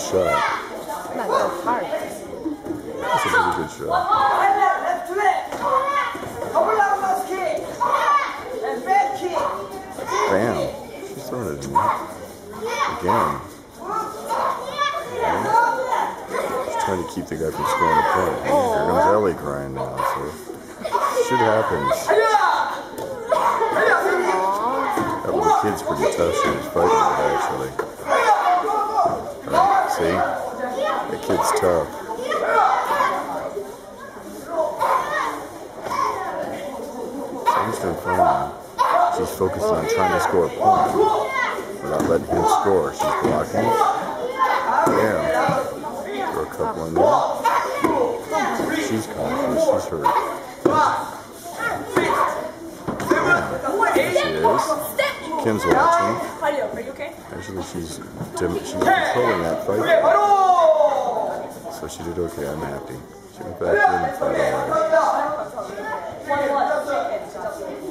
shot. Not so hard. That's a pretty good shot. Bam. She's throwing it in there. Again. She's trying to keep the guy from scoring a point. Here comes Ellie crying now, so shit happens. That little kid's pretty tough. She was fighting it, actually. Right, see? That kid's tough. Sam's doing fine now. She's focusing on trying to score a point without letting him score. She's blocking. Yeah. Throw a couple in there. She's conscious. She's hurt. There she is. Kim's watching. Actually, she's controlling that fight. So she did okay. I'm happy. She went back in and fought all right.